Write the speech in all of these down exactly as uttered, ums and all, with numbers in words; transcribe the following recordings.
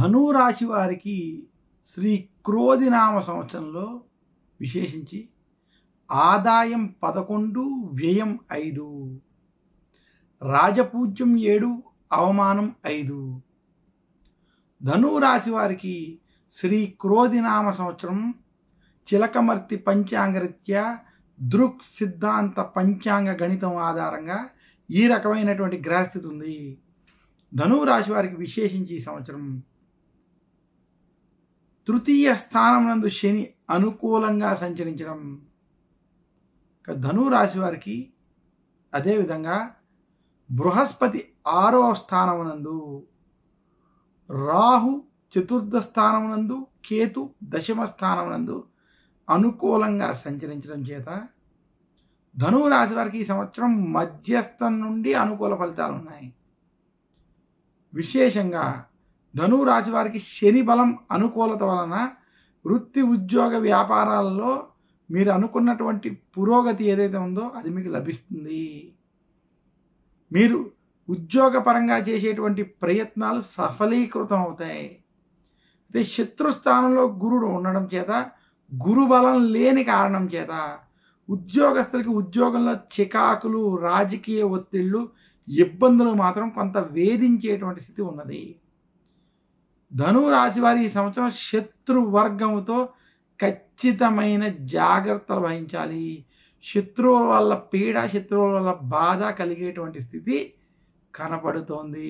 ధనురాశి వారికి శ్రీ క్రోధినామ సంవత్సరంలో విశేషించి ఆదాయం పదకొండు, వ్యయం ఐదు, రాజపూజ్యం ఏడు, అవమానం ఐదు. ధనురాశి వారికి శ్రీ క్రోధినామ సంవత్సరం చిలకమర్తి పంచాంగరీత్యా దృక్ సిద్ధాంత పంచాంగ గణితం ఆధారంగా ఈ రకమైనటువంటి గ్రహస్థితి ఉంది. ధనురాశి వారికి విశేషించి ఈ సంవత్సరం తృతీయ స్థానం నందు శని అనుకూలంగా సంచరించడం. ధనురాశి వారికి అదేవిధంగా బృహస్పతి ఆరో స్థానమునందు, రాహు చతుర్థ స్థానమునందు, కేతు దశమ స్థానమునందు అనుకూలంగా సంచరించడం చేత ధనురాశి వారికి ఈ సంవత్సరం మధ్యస్థం నుండి అనుకూల ఫలితాలు ఉన్నాయి. విశేషంగా ధనురాశి వారికి శని బలం అనుకూలత వలన వృత్తి ఉద్యోగ వ్యాపారాలలో మీరు అనుకున్నటువంటి పురోగతి ఏదైతే ఉందో అది మీకు లభిస్తుంది. మీరు ఉద్యోగపరంగా చేసేటువంటి ప్రయత్నాలు సఫలీకృతం అవుతాయి. అయితే శత్రుస్థానంలో గురుడు ఉండడం చేత, గురుబలం లేని కారణం చేత ఉద్యోగస్తులకి ఉద్యోగంలో చికాకులు, రాజకీయ ఒత్తిళ్ళు, ఇబ్బందులు మాత్రం కొంత వేధించేటువంటి స్థితి ఉన్నది. ధనురాశి వారి ఈ సంవత్సరం శత్రువర్గంతో ఖచ్చితమైన జాగ్రత్తలు వహించాలి. శత్రువుల వల్ల పీడ, శత్రువుల వల్ల బాధ కలిగేటువంటి స్థితి కనపడుతోంది.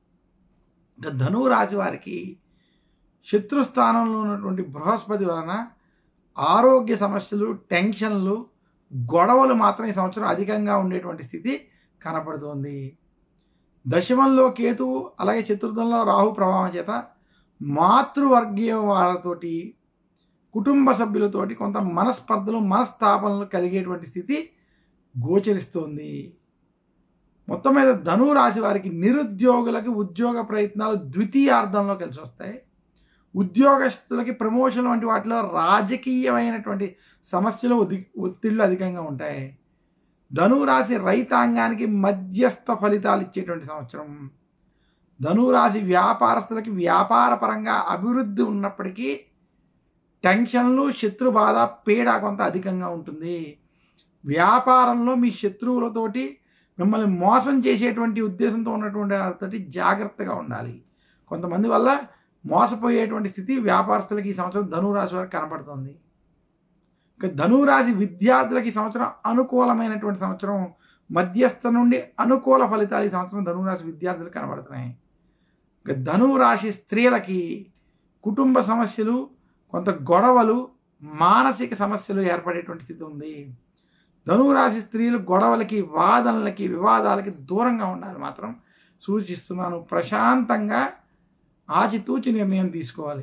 ధనురాశి వారికి శత్రుస్థానంలో ఉన్నటువంటి బృహస్పతి వలన ఆరోగ్య సమస్యలు, టెన్షన్లు, గొడవలు మాత్రం ఈ సంవత్సరం అధికంగా ఉండేటువంటి స్థితి కనపడుతోంది. దశమంలో కేతువు, అలాగే చతుర్థంలో రాహు ప్రభావం చేత మాతృవర్గీయ వాళ్ళతోటి, కుటుంబ సభ్యులతోటి కొంత మనస్పర్ధలు, మనస్తాపనలు కలిగేటువంటి స్థితి గోచరిస్తోంది. మొత్తం మీద ధనురాశి వారికి నిరుద్యోగులకి ఉద్యోగ ప్రయత్నాలు ద్వితీయార్థంలో కలిసి వస్తాయి. ఉద్యోగస్తులకి ప్రమోషన్ వంటి వాటిలో రాజకీయమైనటువంటి సమస్యలు, ఒత్తిళ్లు అధికంగా ఉంటాయి. ధనురాశి రైతాంగానికి మధ్యస్థ ఫలితాలు ఇచ్చేటువంటి సంవత్సరం. ధనురాశి వ్యాపారస్తులకి వ్యాపార పరంగా అభివృద్ధి ఉన్నప్పటికీ టెన్షన్లు, శత్రుబాధ, పీడ కొంత అధికంగా ఉంటుంది. వ్యాపారంలో మీ శత్రువులతోటి మిమ్మల్ని మోసం చేసేటువంటి ఉద్దేశంతో ఉన్నటువంటి వారితోటి జాగ్రత్తగా ఉండాలి. కొంతమంది వల్ల మోసపోయేటువంటి స్థితి వ్యాపారస్తులకి ఈ సంవత్సరం ధనురాశి వారికి కనపడుతుంది. ఇక ధనురాశి విద్యార్థులకి ఈ సంవత్సరం అనుకూలమైనటువంటి సంవత్సరం. మధ్యస్థ నుండి అనుకూల ఫలితాలు ఈ సంవత్సరం ధనురాశి విద్యార్థులకు కనబడుతున్నాయి. ఇక ధనురాశి స్త్రీలకి కుటుంబ సమస్యలు, కొంత గొడవలు, మానసిక సమస్యలు ఏర్పడేటువంటి స్థితి ఉంది. ధనురాశి స్త్రీలు గొడవలకి, వాదనలకి, వివాదాలకి దూరంగా ఉండాలి మాత్రం సూచిస్తున్నాను. ప్రశాంతంగా ఆచితూచి నిర్ణయం తీసుకోవాలి.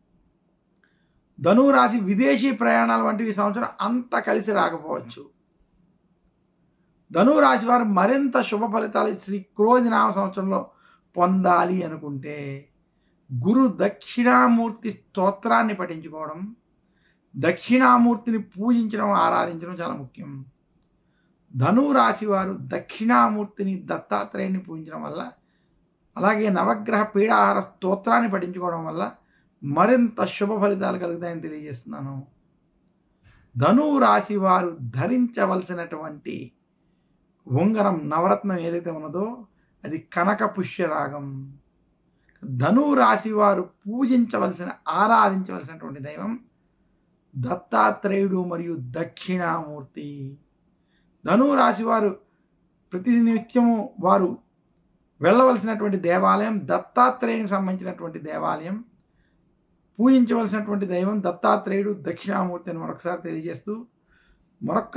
ధనురాశి విదేశీ ప్రయాణాలు వంటివి ఈ సంవత్సరం అంత కలిసి రాకపోవచ్చు. ధనురాశి వారు మరింత శుభ ఫలితాలు శ్రీ క్రోధినామ సంవత్సరంలో పొందాలి అనుకుంటే గురు దక్షిణామూర్తి స్తోత్రాన్ని పఠించుకోవడం, దక్షిణామూర్తిని పూజించడం, ఆరాధించడం చాలా ముఖ్యం. ధనురాశి వారు దక్షిణామూర్తిని, దత్తాత్రేయుని పూజించడం వల్ల, అలాగే నవగ్రహ పీడాహార స్తోత్రాన్ని పఠించుకోవడం వల్ల మరింత శుభ ఫలితాలు కలుగుతాయని తెలియజేస్తున్నాను. ధనురాశి వారు ధరించవలసినటువంటి ఉంగరం, నవరత్నం ఏదైతే ఉన్నదో అది కనక పుష్యరాగం. ధనురాశి వారు పూజించవలసిన, ఆరాధించవలసినటువంటి దైవం దత్తాత్రేయుడు మరియు దక్షిణామూర్తి. ధనురాశి వారు ప్రతి నిత్యము వారు వెళ్ళవలసినటువంటి దేవాలయం దత్తాత్రేయునికి సంబంధించినటువంటి దేవాలయం. పూజించవలసినటువంటి దైవం దత్తాత్రేయుడు, దక్షిణామూర్తి అని మరొకసారి తెలియజేస్తూ మరొక